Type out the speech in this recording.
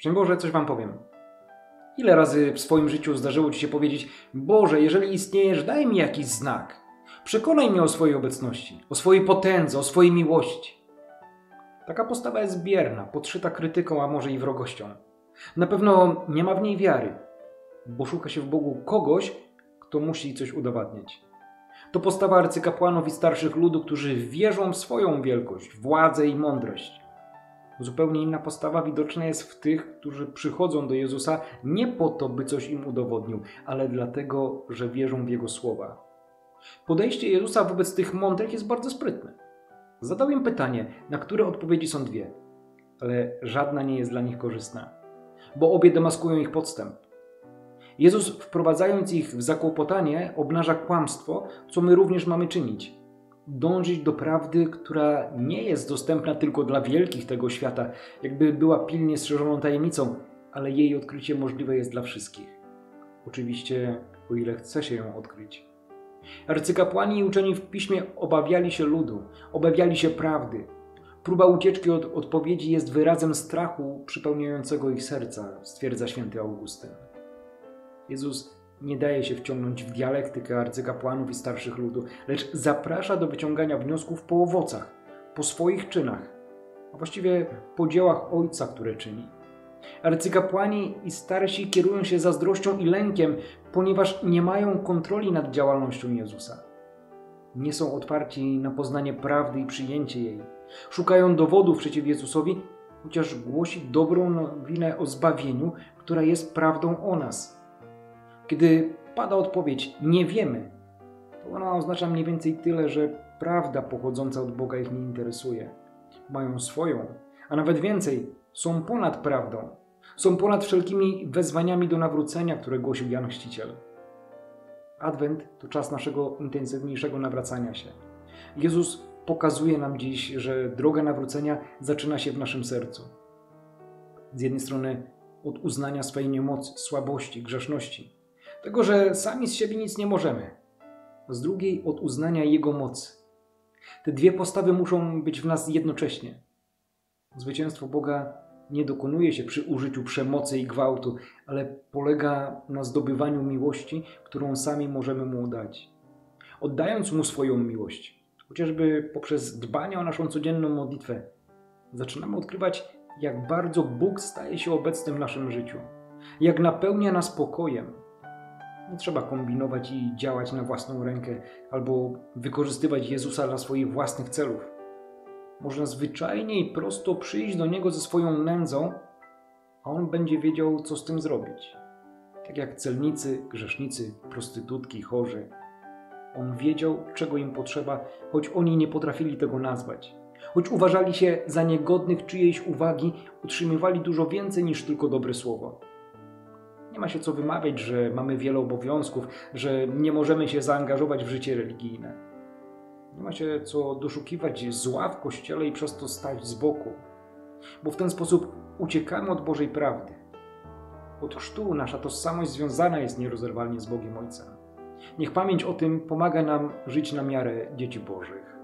Szczęść Boże, coś wam powiem. Ile razy w swoim życiu zdarzyło ci się powiedzieć: Boże, jeżeli istniejesz, daj mi jakiś znak. Przekonaj mnie o swojej obecności, o swojej potędze, o swojej miłości. Taka postawa jest bierna, podszyta krytyką, a może i wrogością. Na pewno nie ma w niej wiary, bo szuka się w Bogu kogoś, kto musi coś udowadniać. To postawa arcykapłanów i starszych ludu, którzy wierzą w swoją wielkość, władzę i mądrość. Zupełnie inna postawa widoczna jest w tych, którzy przychodzą do Jezusa nie po to, by coś im udowodnił, ale dlatego, że wierzą w Jego słowa. Podejście Jezusa wobec tych mądrych jest bardzo sprytne. Zadał im pytanie, na które odpowiedzi są dwie, ale żadna nie jest dla nich korzystna, bo obie demaskują ich podstęp. Jezus, wprowadzając ich w zakłopotanie, obnaża kłamstwo, co my również mamy czynić. Dążyć do prawdy, która nie jest dostępna tylko dla wielkich tego świata, jakby była pilnie strzeżoną tajemnicą, ale jej odkrycie możliwe jest dla wszystkich. Oczywiście, o ile chce się ją odkryć. Arcykapłani i uczeni w piśmie obawiali się ludu, obawiali się prawdy. Próba ucieczki od odpowiedzi jest wyrazem strachu przypełniającego ich serca, stwierdza święty Augustyn. Jezus nie daje się wciągnąć w dialektykę arcykapłanów i starszych ludu, lecz zaprasza do wyciągania wniosków po owocach, po swoich czynach, a właściwie po dziełach Ojca, które czyni. Arcykapłani i starsi kierują się zazdrością i lękiem, ponieważ nie mają kontroli nad działalnością Jezusa. Nie są otwarci na poznanie prawdy i przyjęcie jej. Szukają dowodów przeciw Jezusowi, chociaż głosi dobrą nowinę o zbawieniu, która jest prawdą o nas. Kiedy pada odpowiedź „nie wiemy”, to ona oznacza mniej więcej tyle, że prawda pochodząca od Boga ich nie interesuje. Mają swoją, a nawet więcej, są ponad prawdą. Są ponad wszelkimi wezwaniami do nawrócenia, które głosił Jan Chrzciciel. Adwent to czas naszego intensywniejszego nawracania się. Jezus pokazuje nam dziś, że droga nawrócenia zaczyna się w naszym sercu. Z jednej strony od uznania swojej niemocy, słabości, grzeszności, tego, że sami z siebie nic nie możemy, a z drugiej od uznania Jego mocy. Te dwie postawy muszą być w nas jednocześnie. Zwycięstwo Boga nie dokonuje się przy użyciu przemocy i gwałtu, ale polega na zdobywaniu miłości, którą sami możemy Mu dać. Oddając Mu swoją miłość, chociażby poprzez dbanie o naszą codzienną modlitwę, zaczynamy odkrywać, jak bardzo Bóg staje się obecny w naszym życiu, jak napełnia nas pokojem. Nie trzeba kombinować i działać na własną rękę albo wykorzystywać Jezusa dla swoich własnych celów. Można zwyczajnie i prosto przyjść do Niego ze swoją nędzą, a On będzie wiedział, co z tym zrobić. Tak jak celnicy, grzesznicy, prostytutki, chorzy. On wiedział, czego im potrzeba, choć oni nie potrafili tego nazwać. Choć uważali się za niegodnych czyjejś uwagi, utrzymywali dużo więcej niż tylko dobre słowo. Nie ma się co wymawiać, że mamy wiele obowiązków, że nie możemy się zaangażować w życie religijne. Nie ma się co doszukiwać zła w Kościele i przez to stać z boku, bo w ten sposób uciekamy od Bożej prawdy. Od chrztu nasza tożsamość związana jest nierozerwalnie z Bogiem Ojcem. Niech pamięć o tym pomaga nam żyć na miarę dzieci Bożych.